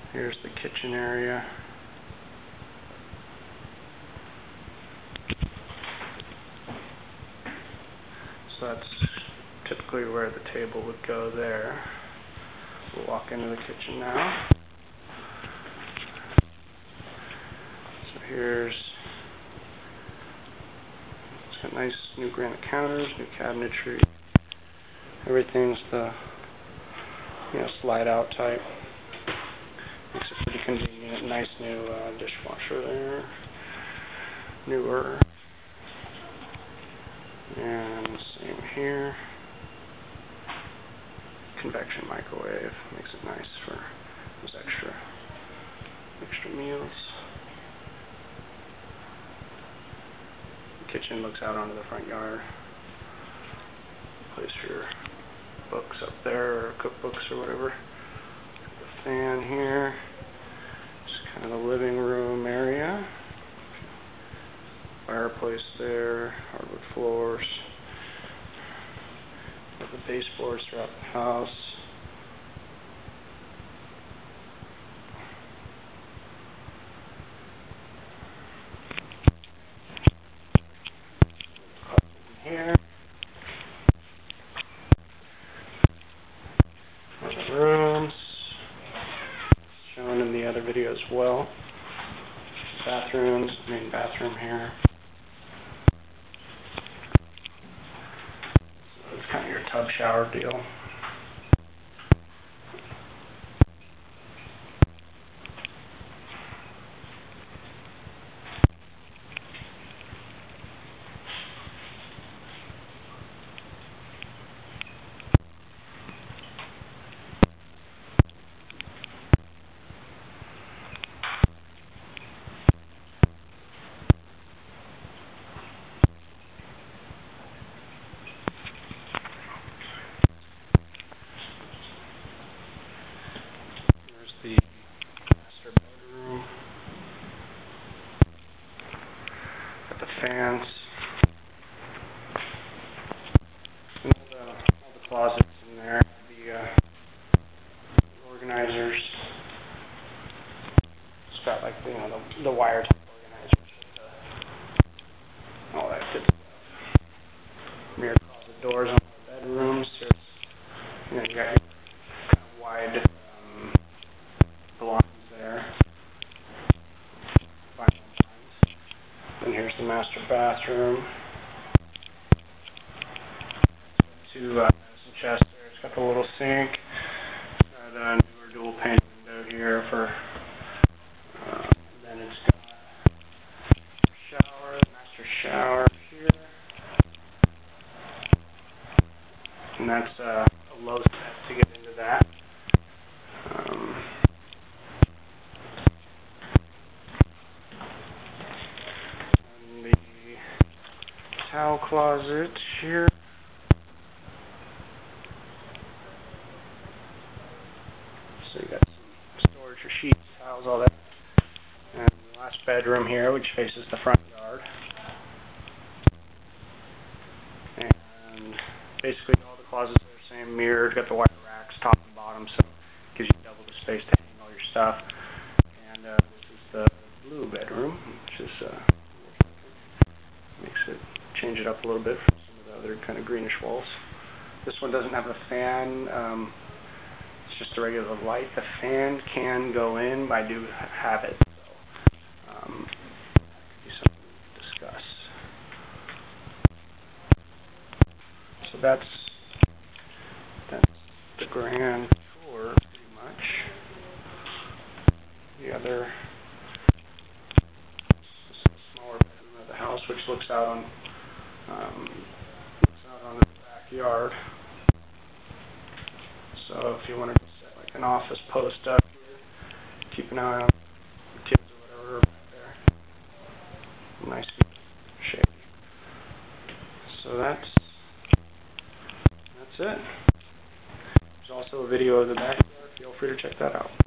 Here's the kitchen area. So that's typically where the table would go there. We'll walk into the kitchen now. So here's, it's got nice new granite counters, new cabinetry. Everything's the slide out type. Makes it pretty convenient. Nice new dishwasher there. Newer. And same here. Convection microwave. Makes it nice for those extra meals. The kitchen looks out onto the front yard. Place your books up there, or cookbooks or whatever. The fan here. Just kind of the living room area. Fireplace there, hardwood floors. Got the baseboards throughout the house. Here. Other rooms. Shown in the other video as well. Bathrooms, main bathroom here. It's kind of your tub shower deal. The master bedroom. Got the fans. And all the closets in there. The organizers. It's got like the wire type organizers. All that good stuff. Mirror closet doors on the bedrooms. There's, you got your kind of wide blinds there. And here's the master bathroom. Two medicine chests there. It's got the little sink. Got a newer dual pane window here for. Then it's got shower, master shower here. And that's a low step to get into that. Towel closet here. So you got some storage for sheets, towels, all that. And the last bedroom here, which faces the front yard. And basically all the closets are the same, mirrored, got the wire racks top and bottom, so it gives you double the space to hang all your stuff. And this is the blue bedroom, which is makes it change it up a little bit from some of the other kind of greenish walls. This one doesn't have a fan. It's just a regular light. The fan can go in, but I do have it, so that could be something to discuss. So that's the grand tour, pretty much. The other smaller bedroom of the house, which looks out on the backyard. So if you wanted to set like an office post up here, keep an eye on the kids or whatever back there. Nice shape. So that's it. There's also a video of the backyard. Feel free to check that out.